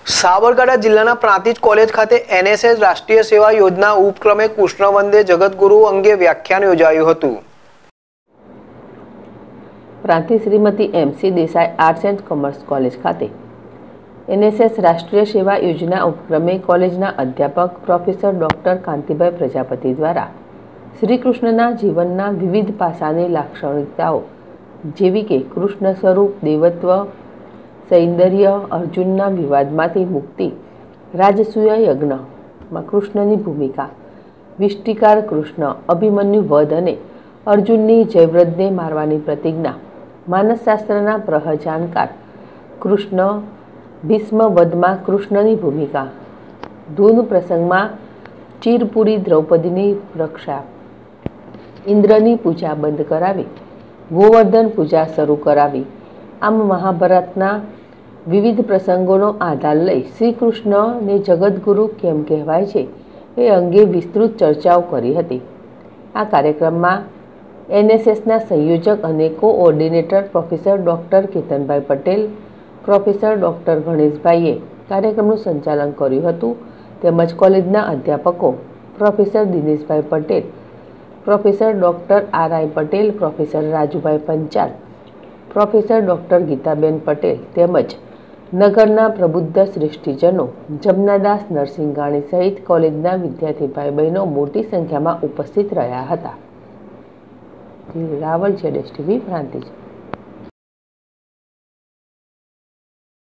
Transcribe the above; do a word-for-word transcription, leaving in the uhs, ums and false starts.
સાબરકાંઠા જિલ્લાના પ્રાંતિજ કોલેજ ખાતે એનએસએસ રાષ્ટ્રીય સેવા યોજના ઉપક્રમે કૃષ્ણ વંદે જગતગુરુ અંગે વ્યાખ્યાન યોજાયું હતું। Prantij Shrimati MC Desai arts and commerce college ખાતે એનએસએસ રાષ્ટ્રીય સેવા યોજના ઉપક્રમે કોલેજના અધ્યાપક પ્રોફેસર ડોક્ટર કાંતિભાઈ પ્રજાપતિ દ્વારા શ્રી કૃષ્ણના જીવનના વિવિધ પાસાની લાક્ષણિકતાઓ જેવી કે કૃષ્ણ સ્વરૂપ, દેવત્વ, સૌંદર્ય, અર્જુનના વિવાદમાંથી મુક્તિ, રાજસૂય યજ્ઞમાં કૃષ્ણની ભૂમિકા, વિષ્ટિકાર કૃષ્ણ, અભિમન્યુ વધ અને અર્જુનની જયવ્રતને મારવાની પ્રતિજ્ઞા, માનસશાસ્ત્રના પ્રહજાનકાર કૃષ્ણ, ભીષ્મ વધમાં કૃષ્ણની ભૂમિકા, ધૂન પ્રસંગમાં ચીરપુરી દ્રૌપદીની રક્ષા, ઇન્દ્રની પૂજા બંધ કરાવી ગોવર્ધન પૂજા શરૂ કરાવી, આમ મહાભારતના વિવિધ પ્રસંગોનો આધાર લઈ શ્રી કૃષ્ણને જગતગુરુ કેમ કહેવાય છે એ અંગે વિસ્તૃત ચર્ચાઓ કરી હતી। આ કાર્યક્રમમાં એનએસએસના સંયોજક અને coordinator professor doctor Ketanbhai Patel, professor doctor ગણેશભાઈએ કાર્યક્રમનું સંચાલન કર્યું હતું તેમજ કોલેજના અધ્યાપકો professor Dineshbhai Patel, professor doctor R I Patel, professor Rajubhai Panchal, professor doctor Gitaben Patel તેમજ નગરના પ્રબુદ્ધ શ્રેષ્ઠીજનો, જમનાદાસ નરસિંઘાણી સહિત કોલેજના વિદ્યાર્થી ભાઈ બહેનો મોટી સંખ્યામાં ઉપસ્થિત રહ્યા હતા। રાવલ જેડેશ ટીવી પ્રાંતિજ।